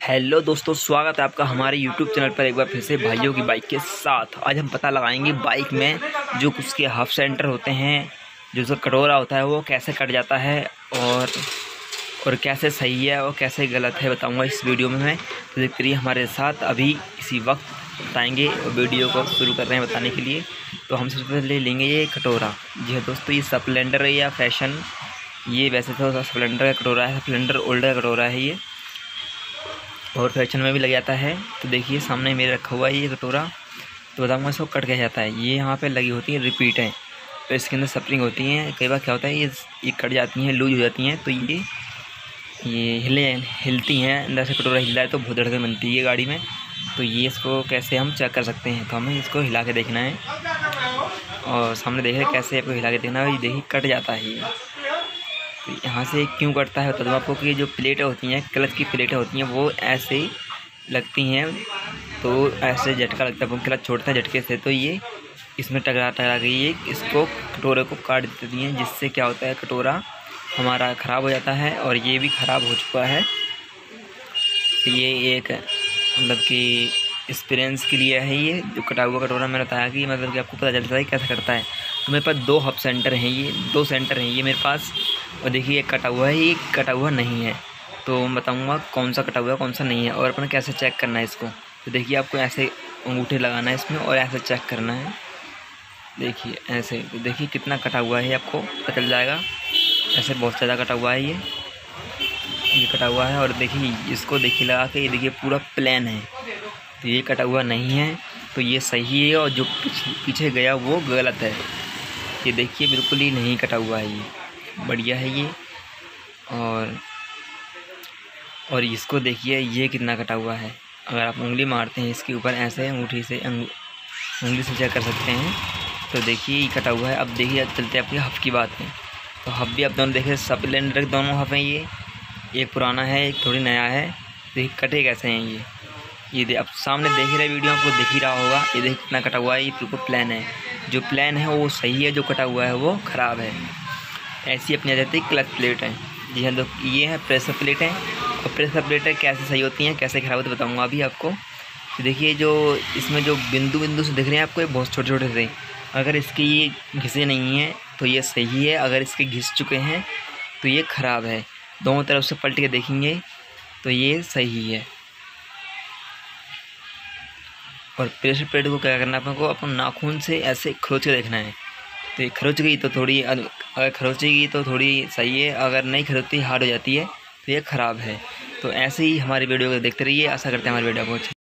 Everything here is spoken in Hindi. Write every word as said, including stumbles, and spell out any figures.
हेलो दोस्तों, स्वागत है आपका हमारे यूट्यूब चैनल पर एक बार फिर से भाइयों की बाइक के साथ। आज हम पता लगाएंगे बाइक में जो उसके हाफ सेंटर होते हैं, जो उसका कटोरा होता है वो कैसे कट जाता है और और कैसे सही है और कैसे गलत है बताऊंगा इस वीडियो में मैं। तो देखते रहिए हमारे साथ, अभी इसी वक्त बताएंगे और वीडियो को शुरू कर रहे हैं बताने के लिए। तो हम सबसे पहले लेंगे ये कटोरा। जी हाँ दोस्तों, ये स्प्लेंडर है या फैशन, ये वैसे तो स्प्लेंडर का कटोरा है, स्प्लेंडर ओल्डर कटोरा है ये, और फैशन में भी लग जाता है। तो देखिए सामने मेरे रखा हुआ है ये कटोरा। तो बताऊँगा इसको कट कैसे जाता है। ये यहाँ पे लगी होती है रिपीटें, तो इसके अंदर स्प्रिंग होती हैं। कई बार क्या होता है ये ये कट जाती हैं, लूज हो जाती हैं, तो ये ये हिले हिलती हैं, अंदर से कटोरा हिल रहा है तो बहुत धड़कन बनती है गाड़ी में। तो ये इसको कैसे हम चेक कर सकते हैं, तो हमें इसको हिला के देखना है और सामने देख रहे कैसे आपको हिला के देखना है। ये देखिए कट जाता है ये। तो यहाँ से क्यों कटता है बता दूँ आपको कि जो प्लेटें होती हैं, क्लच की प्लेटें होती हैं, वो ऐसे लगती हैं तो ऐसे झटका लगता है, क्लच छोड़ता है झटके से, तो ये इसमें टकरा टकरा के ये इसको कटोरे को काट देती हैं, जिससे क्या होता है कटोरा हमारा ख़राब हो जाता है। और ये भी ख़राब हो चुका है। तो ये एक मतलब कि एक्सपीरियंस के लिए है ये जो कटा हुआ कटोरा। मैंने बताया कि मतलब कि आपको पता चलता है कैसे कटता है। तो मेरे पास दो हब सेंटर हैं, ये दो सेंटर हैं ये मेरे पास, और देखिए एक कटा हुआ है, ये कटा हुआ नहीं है। तो मैं बताऊँगा कौन सा कटा हुआ है कौन सा नहीं है और अपन कैसे चेक करना है इसको। तो देखिए आपको ऐसे अंगूठे लगाना है इसमें और ऐसे चेक करना है। देखिए ऐसे, तो देखिए कितना कटा हुआ है आपको पता चल जाएगा। ऐसे बहुत ज़्यादा कटा हुआ है ये ये कटा हुआ है। और देखिए इसको देखिए लगा के, ये देखिए पूरा प्लेन है, तो ये कटा हुआ नहीं है, तो ये सही है। और जो पीछे पीछे गया वो गलत है। ये देखिए बिल्कुल ही नहीं कटा हुआ है, ये बढ़िया है ये। और और इसको देखिए ये कितना कटा हुआ है। अगर आप उंगली मारते हैं इसके ऊपर ऐसे अंगूठी से उंगली से चेक कर सकते हैं। तो देखिए ये कटा हुआ है। अब देखिए चलते आपकी हफ की बात है। तो हफ भी आप दोनों देखिए स्प्लेंडर दोनों हफ हैं, ये एक पुराना है एक थोड़ी नया है। देखिए कटे कैसे हैं ये ये दे, अब सामने देख ही रहे वीडियो आपको दिख ही रहा होगा। ये देखिए कितना कटा हुआ है, ये बिल्कुल प्लेन है। जो प्लेन है वो सही है, जो कटा हुआ है वो ख़राब है। ऐसी अपनी आ जाती है क्लच प्लेट है। जी हाँ, तो ये है प्रेशर प्लेट है। और प्रेशर प्लेटें कैसे सही होती हैं कैसे ख़राब होती है बताऊँगा अभी आपको। तो देखिए जो इसमें जो बिंदु बिंदु से दिख रहे हैं आपको, ये बहुत छोटे छोटे से, अगर इसके ये घिसे नहीं हैं तो ये सही है, अगर इसके घिस चुके हैं तो ये ख़राब है। दोनों तरफ से पलट के देखेंगे तो ये सही है। और प्रेशर प्लेट को क्या करना है अपन को, अपन नाखून से ऐसे खरोच के देखना है। तो ये खरोच गई तो थोड़ी, अगर खरोचेगी तो थोड़ी सही है, अगर नहीं खरोचती हार्ड हो जाती है तो ये ख़राब है। तो ऐसे ही हमारी वीडियो को देखते रहिए। आशा करते हैं हमारी वीडियो को